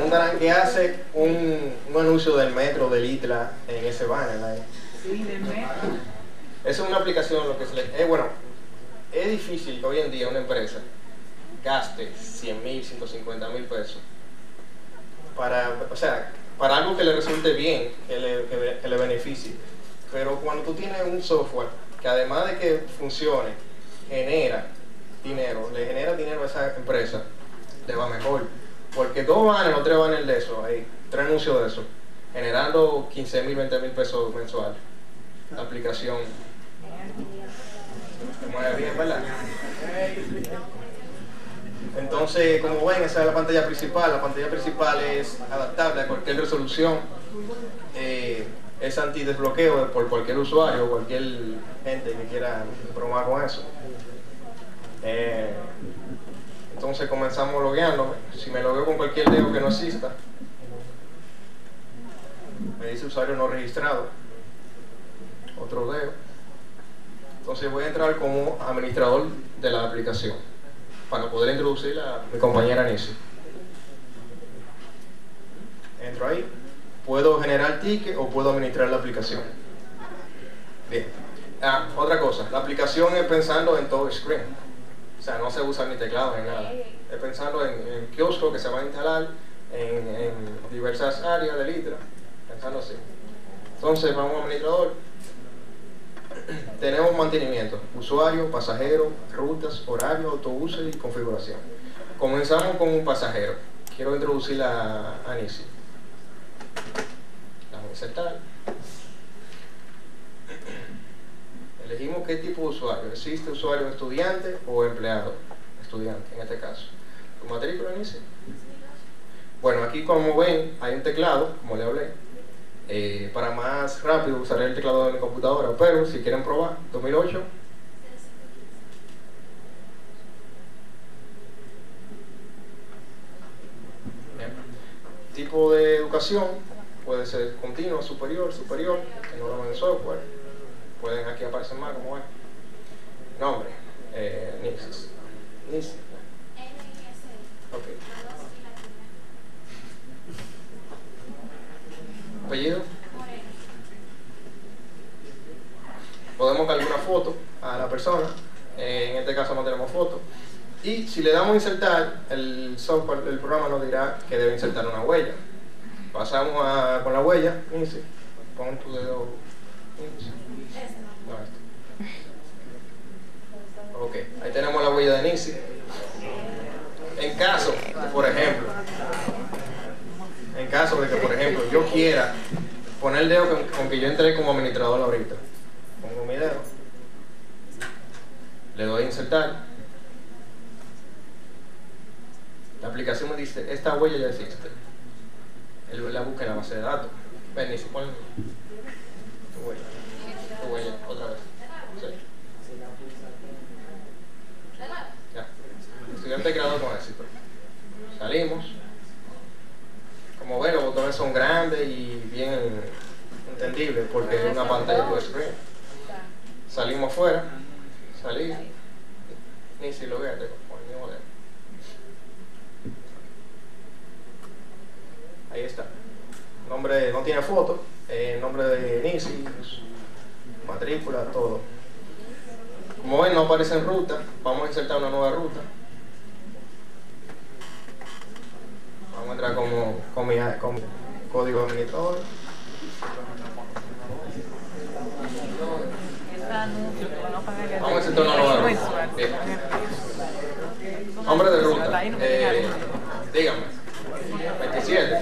preguntarán qué hace un anuncio del metro, del ITLA en ese banner ahí. Sí, del metro. Esa es una aplicación, lo que se le, bueno, es difícil que hoy en día una empresa gaste 100.000, 150.000 pesos para, o sea, para algo que le resulte bien, que le beneficie. Pero cuando tú tienes un software que además de que funcione, genera dinero, le genera dinero a esa empresa, le va mejor. Porque 2 banners o 3 banners de eso, ahí, 3 anuncios de eso, generando 15.000, 20.000 pesos mensuales. La aplicación se mueve bien, ¿verdad? Entonces, como ven, esa es la pantalla principal. La pantalla principal es adaptable a cualquier resolución. Es antidesbloqueo por cualquier usuario o cualquier gente que quiera probar con eso. Entonces comenzamos logueándome. Si me logueo con cualquier dedo que no exista, me dice usuario no registrado. Otro dedo. Entonces voy a entrar como administrador de la aplicación para poder introducir a mi compañera Nisi. Entro ahí. Puedo generar ticket o puedo administrar la aplicación. Bien. Otra cosa, la aplicación es pensando en todo screen. O sea, no se usa ni teclado ni nada. Es pensando en kiosco que se va a instalar en diversas áreas del ITRA. Pensando así. Entonces vamos a administrador. Tenemos mantenimiento, usuario, pasajero, rutas, horario, autobuses y configuración. Comenzamos con un pasajero. Quiero introducir a Nisi. La voy a insertar. Elegimos qué tipo de usuario. ¿Existe usuario estudiante o empleado? Estudiante, en este caso. ¿Tu matrícula, Nisi? Bueno, aquí como ven, hay un teclado, como le hablé. Para más rápido usaré el teclado de mi computadora, pero si quieren probar, 2008. Bien. Tipo de educación puede ser continua, superior, en orden de software. Pueden aquí aparecer más, como ven. Nombre, Nisi. Ok. Apellido. Podemos cargar una foto a la persona. En este caso no tenemos foto. Y si le damos a insertar, el software, el programa nos dirá que debe insertar una huella. Pasamos con la huella. Nisi. Pon tu dedo. No, esto. Ok, ahí tenemos la huella de Nisi. En caso, por ejemplo, de que, por ejemplo, yo quiera poner el dedo con que yo entré como administrador ahorita, pongo mi dedo, le doy a insertar, la aplicación me dice, esta huella ya existe. Él la busca en la base de datos. Ven, Nisi, pon tu huella, otra vez. Sí. Ya. Estudiante graduado con éxito. Salimos. Como ven, los botones son grandes y bien entendibles porque es una pantalla de screen. Salimos afuera. Salí. Ni si lo veas, con el mismo dedo. Ahí está. Nombre, no tiene foto. Nombre de Nisi, matrícula, todo. Como ven, no aparece en ruta. Vamos a insertar una nueva ruta. Vamos a entrar con mi código administrador. Vamos a insertar una nueva ruta. Bien. Nombre de ruta. Dígame. 27.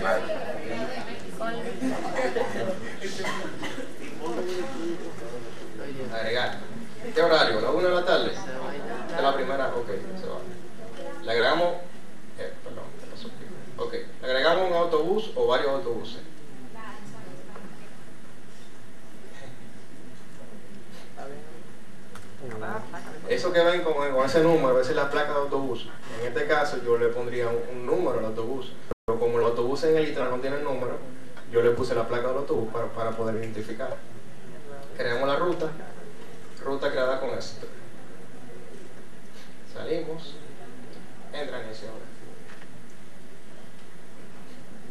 Agregar. ¿Qué horario? ¿La 1 de la tarde? ¿Es la primera? Ok, se va. Le agregamos... perdón, ¿qué pasó aquí? Ok, le agregamos un autobús o varios autobuses. Eso que ven con ese número, esa es la placa de autobús. En este caso yo le pondría un número al autobús. Pero como los autobuses en el ITRA no tienen número, yo le puse la placa del autobús para poder identificar. Creamos la ruta creada con esto. Salimos, entra en ese ahora.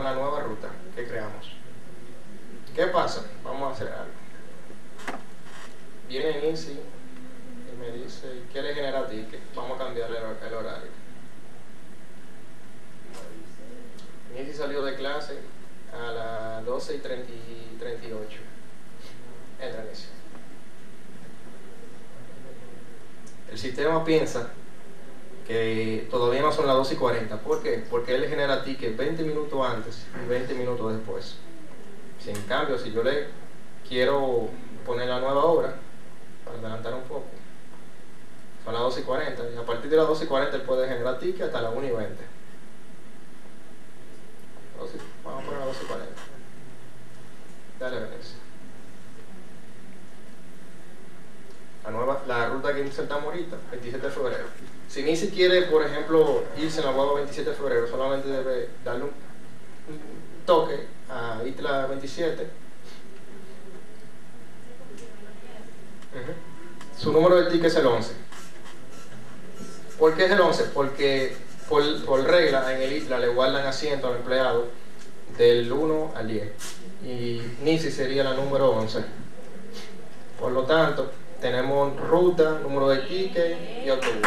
con la nueva ruta que creamos. ¿Qué pasa? Vamos a hacer algo. Viene Nisi y me dice, ¿quiere generar ticket? Vamos a cambiarle el horario. Nisi salió de clase a las 12:38. Entra Nisi. El sistema piensa que todavía no son las 12:40. ¿Por qué? Porque él le genera ticket 20 minutos antes y 20 minutos después. Si en cambio, si yo le quiero poner la nueva hora, para adelantar un poco, son las 12:40, y a partir de las 12:40 él puede generar ticket hasta las 1:20. Vamos a poner las 12:40. Dale, Venecia. La ruta que insertamos ahorita, 27 de febrero. Si Nisi quiere, por ejemplo, irse en la guagua 27 de febrero, solamente debe darle un toque a Isla 27. Su número de ticket es el 11. ¿Por qué es el 11? Porque por regla en el Isla le guardan asiento al empleado del 1 al 10. Y Nisi sería la número 11. Por lo tanto, tenemos ruta, número de ticket y autobús.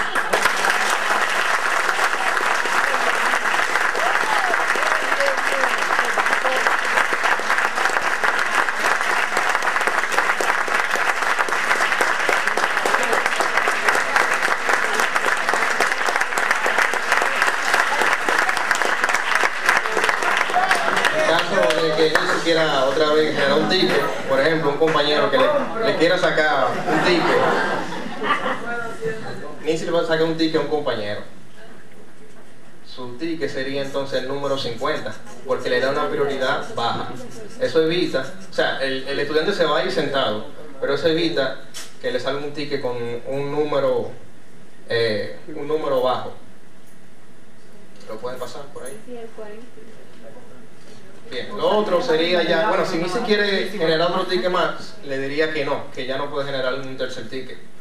Que ni siquiera otra vez generar un ticket, por ejemplo, un compañero que le quiera sacar un ticket, ni si le va a sacar un ticket a un compañero, su ticket sería entonces el número 50, porque le da una prioridad baja. Eso evita, o sea, el estudiante se va a ir sentado, pero eso evita que le salga un ticket con un número bajo. ¿Lo pueden pasar por ahí? Bien, lo otro sería ya, bueno, si ni se quiere generar otro ticket más, le diría que no, que ya no puede generar un tercer ticket.